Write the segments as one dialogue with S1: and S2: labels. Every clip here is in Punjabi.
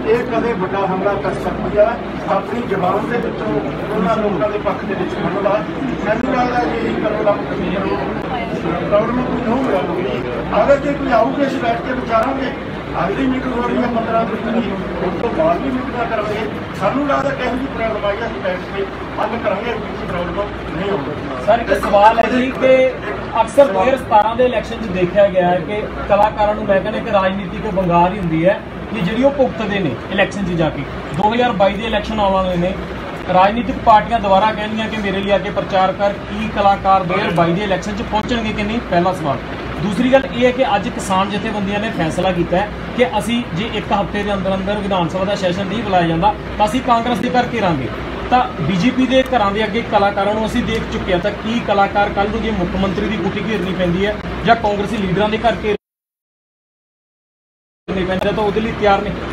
S1: ये कदे बड़ा हमला कर सकती है अपनी जबान के विचों उन्होंने लोगों के पक्ष के सुनने का। मैनू लगता है यही करो प्रॉब्लम कोई नहीं होगी। अगर जो कोई आऊगे अस बैठ के विचारांगे अगली मीटिंग हो रही है 15 तरीक की उस तो बाद भी मीटिंग करेंगे। सानू लगता है कहीं भी प्रॉब्लम आई अस बैठ के हल करेंगे प्रॉब्लम नहीं होगी।
S2: सर एक सवाल है जी कि अक्सर 2017 के इलैक्शन देखा गया है कि कलाकारों को मैं कहना कि राजनीति को बंगाल ही होंगी है कि जी भुगतते हैं इलैक्शन से जाके। 2022 के इलैक्शन आने वाले ने राजनीतिक पार्टियां दोबारा कहनिया कि मेरे लिए आके प्रचार कर की कलाकार 2022 के इलैक्शन पहुंचणगे कि नहीं, पहला सवाल। दूसरी गल ये है कि अज किसान जथेबंदियों ने फैसला किया है कि असी जे एक हफ्ते के अंदर अंदर विधान सभा का सैशन नहीं बुलाया जाता तो असी कांग्रेस के घर घेरांगे। तो बीजेपी के घर के अगे कलाकारों को असी देख चुके हैं। तो की कलाकार कल जो मुख्यमंत्री की गुटी घेरनी पैंदी है या कांग्रेसी लीडर के घर घेरनी पैंदी है तो उसके लिए तैयार नहीं।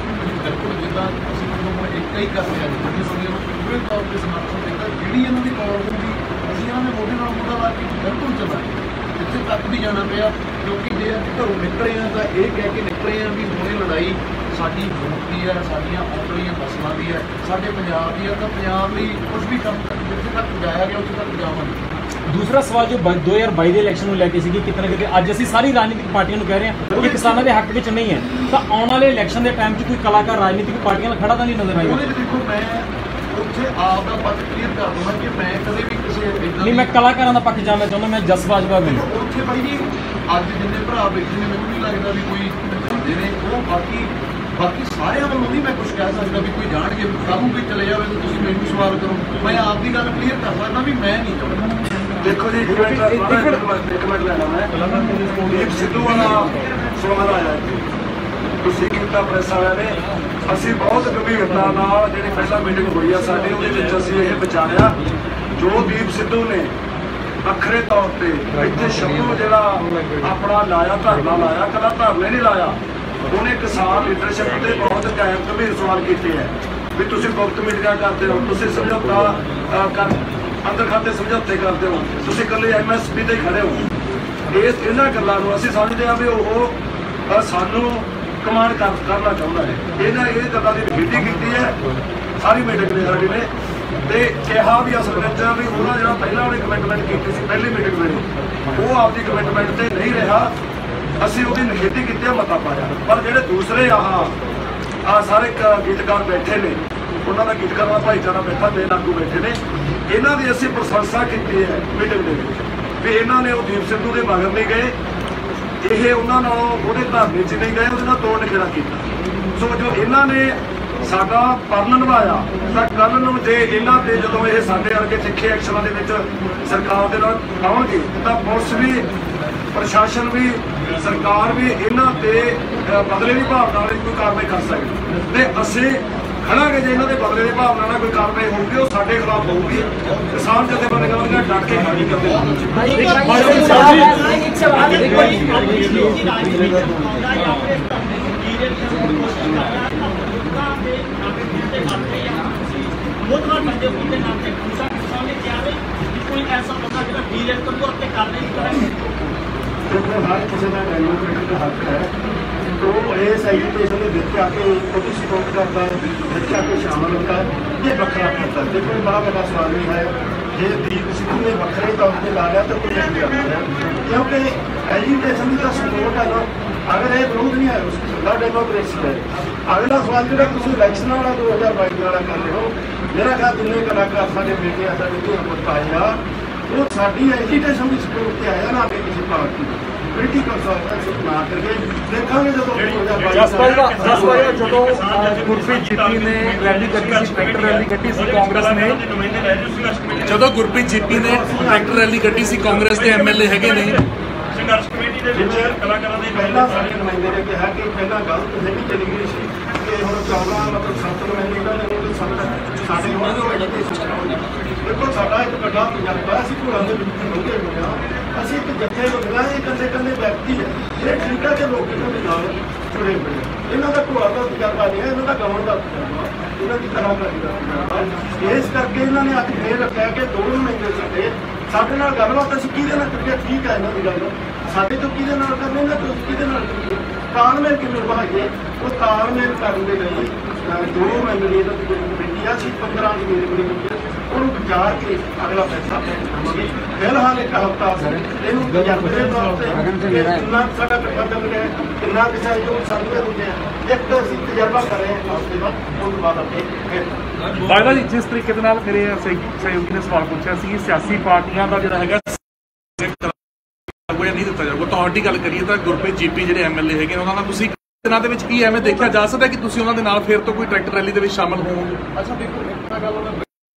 S3: ਇੱਥੇ ਤੱਕ ਵੀ ਜਾਣਾ ਪਿਆ ਕਿਉਂਕਿ ਜੇ ਅਸੀਂ ਘਰੋਂ ਨਿਕਲੇ ਹਾਂ ਤਾਂ ਇਹ ਕਹਿ ਕੇ ਨਿਕਲੇ ਹਾਂ ਵੀ ਹੁਣੇ ਲੜਾਈ ਸਾਡੀ ਵੋਟ ਦੀ ਹੈ, ਸਾਡੀਆਂ ਆਉਣ ਵਾਲੀਆਂ ਫਸਲਾਂ ਦੀ ਹੈ, ਸਾਡੇ ਪੰਜਾਬ ਦੀ ਹੈ। ਤਾਂ ਪੰਜਾਬ ਲਈ ਕੁਝ ਵੀ ਕੰਮ ਜਿੱਥੇ ਤੱਕ ਜਾਇਆ ਗਿਆ ਉੱਥੇ ਤੱਕ ਜਾਵਾਂਗੇ।
S2: दूसरा सवाल जो 2022 के इलैक्शन को लैके सी कितने कितने अज असीं सारी राजनीतिक पार्टियों को कह रहे हैं कि किसानों के हक में नहीं है तो आने वाले इलैक्शन के टाइम कोई कलाकार राजनीतिक पार्टियों खड़ा तो नहीं नजर आएगा।
S3: देखो मैं ਉੱਥੇ ਆਪ ਦਾ ਪੱਖ ਕਲੀਅਰ ਕਰ ਦਵਾਂ ਕਿ ਮੈਂ ਕਦੇ ਵੀ ਕਿਸੇ
S2: नहीं मैं कलाकारों का पक्ष जानना चाहता। मैं जस बाजवा भी
S3: ਉੱਥੇ ਭਾਈ ਜੀ ਅੱਜ ਜਿੰਨੇ ਭਰਾ ਬੈਠੇ ਨੇ ਮੈਨੂੰ ਨਹੀਂ ਲੱਗਦਾ ਵੀ ਕੋਈ ਜਿਹੜੇ ਉਹ ਬਾਕੀ ਸਾਰਿਆਂ ਵੱਲੋਂ ਨਹੀਂ ਮੈਂ ਕੁਝ ਕਹਿ ਸਕਦਾ ਵੀ ਕੋਈ ਜਾਣਗੇ ਕੱਲ੍ਹ ਨੂੰ ਕੋਈ ਚਲੇ ਜਾਵੇ ਤਾਂ ਤੁਸੀਂ ਮੈਨੂੰ ਸਵਾਲ ਕਰੋ। ਮੈਂ ਆਪ ਦੀ ਗੱਲ ਕਲੀਅਰ ਕਰ ਸਕਦਾ ਵੀ ਮੈਂ ਨਹੀਂ ਚਾਹੁੰਦਾ।
S1: देखो जी एक मिनट लेना मैं दीप सिद्धू वाला सवाल आया ਤੁਸੀਂ ਕੀਤਾ ਪ੍ਰੈਸ ਵਾਲਿਆਂ ਨੇ। ਅਸੀਂ ਬਹੁਤ ਗੰਭੀਰਤਾ ਨਾਲ ਜਿਹੜੀ ਪਹਿਲਾਂ ਮੀਟਿੰਗ ਹੋਈ ਆ ਸਾਡੀ ਉਹਦੇ ਵਿੱਚ ਅਸੀਂ ਇਹ ਵਿਚਾਰਿਆ ਜੋ ਦੀਪ ਸਿੱਧੂ ਨੇ ਵੱਖਰੇ ਤੌਰ ਤੇ ਇੱਥੇ ਸ਼ਬਦ ਜਿਹੜਾ ਆਪਣਾ ਲਾਇਆ ਧਰਨਾ ਲਾਇਆ ਕਦਾ ਧਰਨੇ ਨਹੀਂ ਲਾਇਆ ਉਹਨੇ ਕਿਸਾਨ ਲੀਡਰਸ਼ਿਪ ਤੇ ਬਹੁਤ ਗੰਭੀਰ ਸਵਾਲ ਕੀਤੇ ਹੈ ਵੀ ਤੁਸੀਂ ਗੁਪਤ ਮੀਟਿੰਗਾਂ ਕਰਦੇ ਹੋ, ਤੁਸੀਂ ਸਮਝੌਤਾ ਅੰਦਰ ਖਾਤੇ ਸਮਝੌਤੇ ਕਰਦੇ ਹੋ, ਤੁਸੀਂ ਇਕੱਲੇ MSP ਤੇ ਖੜੇ ਹੋ। ਇਹਨਾਂ ਗੱਲਾਂ ਨੂੰ ਅਸੀਂ ਸਮਝਦੇ ਹਾਂ ਵੀ ਉਹ ਸਾਨੂੰ ਕਮਾਂਡ ਕਰਨਾ ਚਾਹੁੰਦਾ ਹੈ। ਇਹਨਾਂ ਇਹ ਗੱਲਾਂ ਦੀ ਨਿਖੇਧੀ ਕੀਤੀ ਹੈ ਸਾਰੀ ਮੀਟਿੰਗ ਨੇ ਸਾਡੀ ਨੇ ਤੇ ਕਿਹਾ ਵੀ ਅਸਲ ਵਿੱਚ ਵੀ ਉਹਨਾਂ ਜਿਹੜਾ ਪਹਿਲਾਂ ਉਹਨੇ ਕਮਿਟਮੈਂਟ ਕੀਤੀ ਸੀ ਪਹਿਲੀ ਮੀਟਿੰਗ ਵੇਲੇ ਉਹ ਆਪਦੀ ਕਮਿਟਮੈਂਟ ਤੇ ਨਹੀਂ ਰਿਹਾ। ਅਸੀਂ ਉਹਦੀ ਨਿਖੇਧੀ ਕੀਤੀ ਹੈ, ਮਤਾ ਪਾਇਆ। ਪਰ ਜਿਹੜੇ ਦੂਸਰੇ ਆਹ ਸਾਰੇ ਗੀਤਕਾਰ ਬੈਠੇ ਨੇ ਉਹਨਾਂ ਦਾ ਗੀਤਕਾਰ ਦਾ ਭਾਈਚਾਰਾ ਬੈਠਾ ਤੇ ਲਾਗੂ ਬੈਠੇ ਨੇ ਇਹਨਾਂ ਦੀ ਅਸੀਂ ਪ੍ਰਸ਼ੰਸਾ ਕੀਤੀ ਹੈ ਮੀਟਿੰਗ ਦੇ ਵਿੱਚ ਵੀ ਇਹਨਾਂ ਨੇ ਉਹ ਦੀਪ ਸਿੱਧੂ ਦੇ ਮਗਰ ਨਹੀਂ ਗਏ। ਇਹ ਉਹਨਾਂ ਨਾਲੋਂ ਉਹਦੇ ਧਰਨੇ 'ਚ ਨਹੀਂ ਗਏ, ਉਹਦੇ ਨਾਲ ਤੋੜ ਨਿਖੇੜਾ ਕੀਤਾ। ਸੋ ਜੋ ਇਹਨਾਂ ਨੇ ਸਾਡਾ ਪਰਨ ਨਿਭਾਇਆ ਤਾਂ ਕੱਲ੍ਹ ਨੂੰ ਜੇ ਇਹਨਾਂ ਤੇ ਜਦੋਂ ਇਹ ਸਾਡੇ ਵਰਗੇ ਤਿੱਖੇ ਐਕਸ਼ਨਾਂ ਦੇ ਵਿੱਚ ਸਰਕਾਰ ਦੇ ਨਾਲ ਆਉਣਗੇ ਤਾਂ ਪੁਲਿਸ ਵੀ ਪ੍ਰਸ਼ਾਸਨ ਵੀ ਸਰਕਾਰ ਵੀ ਇਹਨਾਂ ਤੇ ਬਦਲੇ ਦੀ ਭਾਵਨਾ ਨਾਲ ਕੋਈ ਕਾਰਵਾਈ ਕਰ ਸਕਦੀ ਤੇ ਅਸੀਂ ਖੜਾਂਗੇ। ਜੇ ਇਹਨਾਂ ਦੇ ਬਦਲੇ ਦੀ ਭਾਵਨਾ ਨਾਲ ਕੋਈ ਕਾਰਵਾਈ ਹੋਊਗੀ ਉਹ ਸਾਡੇ ਖਿਲਾਫ ਹੋਊਗੀ। ਕਿਸਾਨ ਜਥੇਬੰਦੀਆਂ ਡਟ ਕੇ ਖਾਲੀ ਕਰਦੇ
S4: कोई ऐसा बंदा जो डीरेक्टर को अपने करने नहीं करेगा।
S1: देखो हर किसी का डेमोक्रेटिक का हक है तो इस एजुकेशन के विच आके खुद सपोर्ट करता है, विच आके शामिल होता है, ये वखरा करता है। देखो बड़ा बड़ा सवाल नहीं है जे दीप सिद्धू ने वखरे तौर पर ला लिया तो कोई नहीं करता है क्योंकि एजुकेशन की तो सपोर्ट है ना। अगर ये विरोध नहीं है उसका डेमोक्रेसी है। अगला सवाल जो तुम इलैक्शन वाला 2022 वाला कर रहे हो मेरा ख्याल जिन्हें कलाकार साढ़े बेटे साढ़े धीन पुत आए आ वो साड़ी एजुकेशन की सपोर्ट से आया ना आगे किसी पार्टी पोलिटिकल पार्टनरशिप ना करके देखा
S5: जस भाजवा जो गुरप्रीत जीपी ने रैली करी ट्रैक्टर रैली कटी सी कांग्रेस ने जो गुरप्रीत जीपी ने ट्रैक्टर रैली कटी सी कांग्रेस के MLA है ने
S1: संघर्ष कमेटी के कलाकारों ने पहला सारे नुमाइंदे ने कहा कि पहला गलत नहीं चली गई सी कि हम 14 मतलब 7 नुमाइंदे साढ़े देखो साडा एक बड़ा तजर्बा असीं घोड़ां दे विच लंघे होए हां। असीं एक जत्थे लगदा ये कल्ले व्यक्ति है ये ठीक है कि लोग इन्हां नाल जुड़े हुए हैं। इन्हां दा घोड़ा दा तजर्बा नहीं है, इन्हां दा गाउण दा तजर्बा इन्हां दी कलाकारी दा तजर्बा। इस करके इन्हां ने अज फिर रखिया कि 2 महीने साडे नाल गलबात असीं किहदे नाल करिए ठीक है इन्हां दी गल साडे तो किहदे नाल करनी ना तुसीं किहदे नाल करिए तालमेल किवें निभाईए वो तालमेल करन दे लई
S3: जो MLA का कमेटी आ 15 की मेरी कमेटी ਉਹਨੂੰ ਵਿਚਾਰ ਕੇ ਅਗਲਾ ਫੈਸਲਾ ਲਵਾਂਗੇ। ਫਿਲਹਾਲ ਇੱਕ ਹਫ਼ਤਾ ਇਹਨੂੰ ਤਜਰਬੇ ਦੇ ਤੌਰ ਤੇ ਕਿੰਨਾ ਸਾਡਾ ਇਕੱਠਾ ਚੱਲ ਰਿਹਾ ਕਿੰਨਾ ਕਿਸੇ ਜੋ ਸਾਨੂੰ ਦੇ ਹੁੰਦੇ ਆ ਇੱਕ ਅਸੀਂ ਤਜਰਬਾ ਕਰ ਰਹੇ ਹਾਂ। ਉਸ ਤੋਂ ਬਾਅਦ ਉਸ ਤੋਂ ਬਾਅਦ ਆਪਣੇ ਫਿਰ
S5: ਬਾਜਵਾ ਜੀ ਜਿਸ ਤਰੀਕੇ ਦੇ ਨਾਲ ਮੇਰੇ ਸਹਿਯੋਗੀ ਨੇ ਸਵਾਲ ਪੁੱਛਿਆ ਸੀ ਸਿਆਸੀ ਪਾਰਟੀਆਂ ਦਾ ਜਿਹੜਾ ਹੈਗਾ ਨਹੀਂ ਦਿੱਤਾ ਜਾਊਗਾ। ਤੁਹਾਡੀ ਗੱਲ ਕਰੀਏ ਤਾਂ ਗੁਰਪ੍ਰੀਤ ਜੀਪੀ ਜਿਹੜੇ MLA ਹੈਗੇ ਉਹਨਾਂ ਨਾਲ ਤੁਸੀਂ ਦਿਨਾਂ ਦੇ ਵਿੱਚ ਕੀ ਐਵੇਂ ਦੇਖਿਆ ਜਾ ਸਕਦਾ ਕਿ ਤੁਸੀਂ ਉਹਨਾਂ ਦੇ ਨਾਲ ਫਿਰ ਤੋਂ ਕੋਈ ਟਰੈਕਟਰ ਰੈਲੀ ਦੇ ਵਿੱਚ ਸ਼ਾਮਲ ਹੋਵੋਗੇ?
S3: ਅੱਛਾ ਦੇਖੋ ਇੱਕ ਤਾਂ ਗੱਲ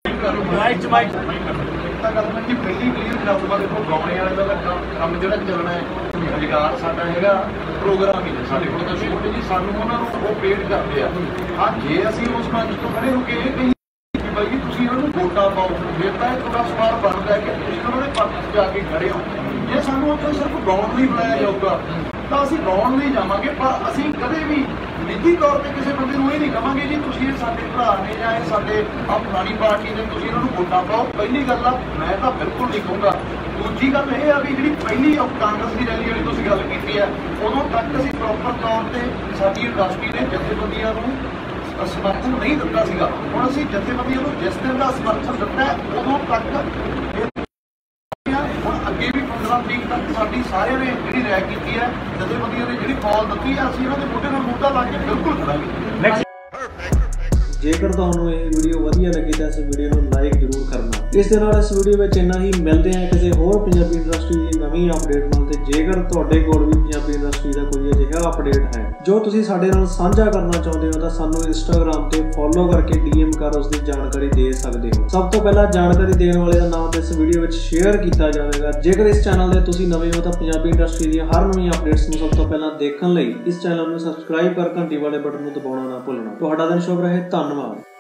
S3: ਪਹਿਲੀ ਕਲੀਅਰ ਕਰਾਊਗਾ। ਦੇਖੋ ਗਾਉਣੇ ਵਾਲੇ ਦਾ ਕੰਮ ਜਿਹੜਾ ਚੱਲਣਾ ਹੈ ਰੁਜ਼ਗਾਰ ਸਾਡਾ ਹੈਗਾ ਪ੍ਰੋਗਰਾਮ ਹੀ ਨੇ ਸਾਡੇ ਕੋਲ ਤਾਂ ਛੋਟੇ ਜੀ ਸਾਨੂੰ ਉਹਨਾਂ ਨੂੰ ਉਹ ਪੇਡ ਕਰਦੇ ਆ। ਹਾਂ ਜੇ ਅਸੀਂ ਉਸ ਮੰਚ ਤੋਂ ਖੜੇ ਹੋ ਕੇ ਇਹ ਕਹੀਏ ਕਿ ਬਾਈ ਜੀ ਤੁਸੀਂ ਉਹਨਾਂ ਨੂੰ ਵੋਟਾਂ ਪਾਓ ਫਿਰ ਤਾਂ ਇਹ ਤੁਹਾਡਾ ਸਵਾਲ ਬਣਦਾ ਹੈ ਕਿ ਤੁਸੀਂ ਉਹਨਾਂ ਦੇ ਪੱਖ 'ਚ ਜਾ ਕੇ ਖੜੇ ਹੋ। ਜੇ ਸਾਨੂੰ ਉੱਥੇ ਸਿਰਫ ਗਾਉਣ ਲਈ ਬੁਲਾਇਆ ਜਾਊਗਾ ਤਾਂ ਅਸੀਂ ਗਾਉਣ ਲਈ ਜਾਵਾਂਗੇ ਪਰ ਅਸੀਂ ਕਦੇ ਵੀ ਨਿੱਜੀ ਤੌਰ ਤੇ ਕਿਸੇ ਬੰਦੇ ਨੂੰ ਇਹ ਨਹੀਂ ਕਹਾਂਗੇ ਜੀ ਤੁਸੀਂ ਇਹ ਸਾਡੇ ਭਰਾ ਨੇ ਜਾਂ ਇਹ ਸਾਡੇ ਆ ਫਲਾਣੀ ਪਾਰਟੀ ਨੇ ਤੁਸੀਂ ਇਹਨਾਂ ਨੂੰ ਵੋਟਾਂ ਪਾਓ। ਪਹਿਲੀ ਗੱਲ ਆ ਮੈਂ ਤਾਂ ਬਿਲਕੁਲ ਨਹੀਂ ਕਹੂੰਗਾ। ਦੂਜੀ ਗੱਲ ਇਹ ਆ ਵੀ ਜਿਹੜੀ ਪਹਿਲੀ ਕਾਂਗਰਸ ਦੀ ਰੈਲੀ ਜਿਹੜੀ ਤੁਸੀਂ ਗੱਲ ਕੀਤੀ ਹੈ ਉਦੋਂ ਤੱਕ ਅਸੀਂ ਪ੍ਰੋਪਰ ਤੌਰ ਤੇ ਸਾਡੀ ਇੰਡਸਟਰੀ ਨੇ ਜਥੇਬੰਦੀਆਂ ਨੂੰ ਸਮਰਥਨ ਨਹੀਂ ਦਿੱਤਾ ਸੀਗਾ। ਹੁਣ ਅਸੀਂ ਜਥੇਬੰਦੀਆਂ ਨੂੰ ਜਿਸ ਦਿਨ ਦਾ ਸਮਰਥਨ ਦਿੱਤਾ ਉਦੋਂ ਤੱਕ ਹੁਣ ਅੱਗੇ ਵੀ 15 ਤਰੀਕ ਤੱਕ ਸਾਡੀ ਸਾਰਿਆਂ ਨੇ ਜਿਹੜੀ ਰਾਇ ਕੀਤੀ ਹੈ ਜਥੇਬੰਦੀਆਂ ਨੇ ਜਿਹੜੀ ਕਾਲ ਦਿੱਤੀ ਹੈ ਅਸੀਂ ਇਹਨਾਂ ਦੇ ਮੋਢੇ ਨਾਲ ਮੋਢਾ ਲਾ ਕੇ ਬਿਲਕੁਲ ਖੜਾਂਗੇ।
S6: ਜੇਕਰ ਤੁਹਾਨੂੰ ਇਹ ਵੀਡੀਓ ਵਧੀਆ ਲੱਗੀ ਤਾਂ ਇਸ ਵੀਡੀਓ ਨੂੰ ਲਾਈਕ ਜ਼ਰੂਰ ਕਰਨਾ। ਇਸ ਦੇ ਨਾਲ ਇਸ ਵੀਡੀਓ ਵਿੱਚ ਇੰਨਾ ਹੀ। ਮਿਲਦੇ ਹਾਂ ਕਿਸੇ ਹੋਰ ਪੰਜਾਬੀ ਇੰਡਸਟਰੀ ਦੀ ਨਵੀਂ ਅਪਡੇਟ ਨਾਲ। ਤੇ ਜੇਕਰ ਤੁਹਾਡੇ ਕੋਲ ਵੀ ਪੰਜਾਬੀ ਇੰਡਸਟਰੀ ਦਾ ਕੋਈ ਅਜਿਹਾ ਅਪਡੇਟ ਹੈ ਜੋ ਤੁਸੀਂ ਸਾਡੇ ਨਾਲ ਸਾਂਝਾ ਕਰਨਾ ਚਾਹੁੰਦੇ ਹੋ ਤਾਂ ਸਾਨੂੰ ਇੰਸਟਾਗ੍ਰਾਮ ਤੇ ਫੋਲੋ ਕਰਕੇ DM ਕਰ ਉਸ ਦੀ ਜਾਣਕਾਰੀ ਦੇ ਸਕਦੇ ਹੋ। ਸਭ ਤੋਂ ਪਹਿਲਾਂ ਜਾਣਕਾਰੀ ਦੇਣ ਵਾਲੇ ਦਾ ਨਾਮ ਇਸ ਵੀਡੀਓ ਵਿੱਚ ਸ਼ੇਅਰ ਕੀਤਾ ਜਾਵੇਗਾ। ਜੇਕਰ ਇਸ ਚੈਨਲ ਤੇ ਤੁਸੀਂ ਨਵੇਂ ਹੋ ਤਾਂ ਪੰਜਾਬੀ ਇੰਡਸਟਰੀ ਦੀਆਂ ਹਰ ਨਵੀਂ ਅਪਡੇਟਸ ਨੂੰ ਸਭ ਤੋਂ ਪਹਿਲਾਂ ਦੇਖਣ ਲਈ ਇਸ ਚੈਨਲ ਨੂੰ ਸਬਸਕ੍ਰਾਈਬ ਕਰ ਘੰਟੀ ਵਾਲੇ ਬਟਨ ਨੂੰ ਦਬਾਉਣਾ ਨਾ ਭੁੱਲਣਾ। ਤੁਹਾਡਾ ਦਿਨ ਸ਼ੁਭ ਰਹੇ। ਧੰਨਵਾਦ।